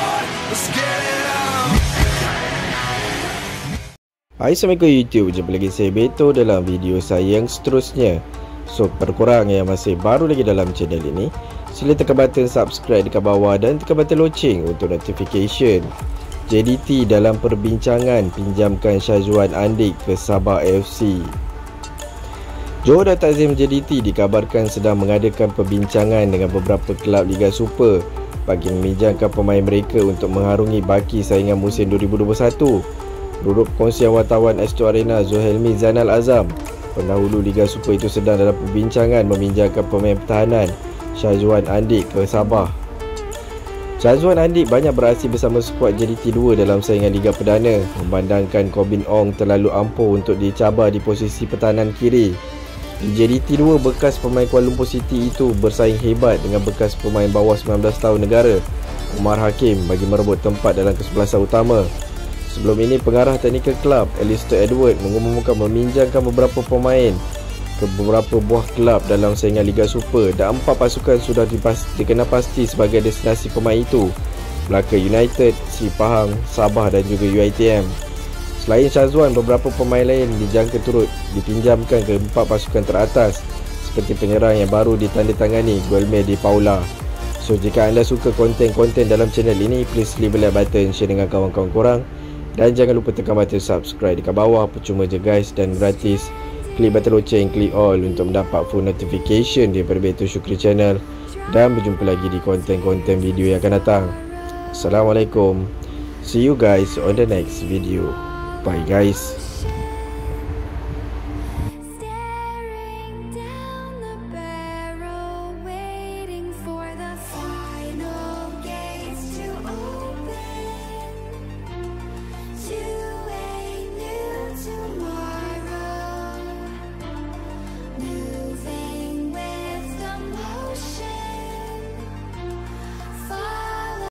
Hai, Assalamualaikum YouTube. Jumpa lagi saya Beto dalam video saya yang seterusnya. So, perkurang yang masih baru lagi dalam channel ini, sila tekan button subscribe dekat bawah dan tekan button loceng untuk notification. JDT dalam perbincangan pinjamkan Syazwan Andik ke Sabah FC. Johor dan Takzim JDT dikabarkan sedang mengadakan perbincangan dengan beberapa kelab Liga Super bagi meminjamkan pemain mereka untuk mengharungi baki saingan musim 2021. Menurut perkongsian wartawan Astro Arena, Zulhelmi Zainal Azam, pendahulu Liga Super itu sedang dalam perbincangan meminjamkan pemain pertahanan Syazwan Andik ke Sabah. Syazwan Andik banyak beraksi bersama skuad JDT 2 dalam saingan Liga Perdana, memandangkan Corbin Ong terlalu ampuh untuk dicabar di posisi pertahanan kiri. Di JDT 2, bekas pemain Kuala Lumpur City itu bersaing hebat dengan bekas pemain bawah 19 tahun negara Umar Hakim bagi merebut tempat dalam kesebelasan utama. Sebelum ini, pengarah teknikal kelab Alistair Edward mengumumkan meminjamkan beberapa pemain ke beberapa buah kelab dalam saingan Liga Super dan 4 pasukan sudah dikenal pasti sebagai destinasi pemain itu: Melaka United, Sri Pahang, Sabah dan juga UiTM. Selain Syazwan, beberapa pemain lain dijangka turut dipinjamkan ke 4 pasukan teratas seperti penyerang yang baru ditandatangani Guilherme de Paula. So, jika anda suka konten-konten dalam channel ini, please leave a like button, share dengan kawan-kawan korang. Dan jangan lupa tekan button subscribe dekat bawah, percuma je guys dan gratis. Klik button loceng, klik all untuk mendapat full notification daripada Beto Syukri Channel. Dan berjumpa lagi di konten-konten video yang akan datang. Assalamualaikum. See you guys on the next video. Bye guys.